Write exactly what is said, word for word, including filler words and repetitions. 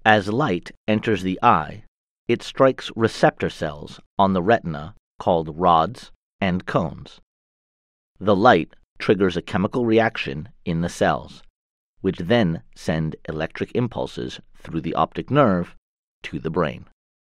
As light enters the eye, it strikes receptor cells on the retina called rods and cones. The light triggers a chemical reaction in the cells, which then send electric impulses through the optic nerve to the brain.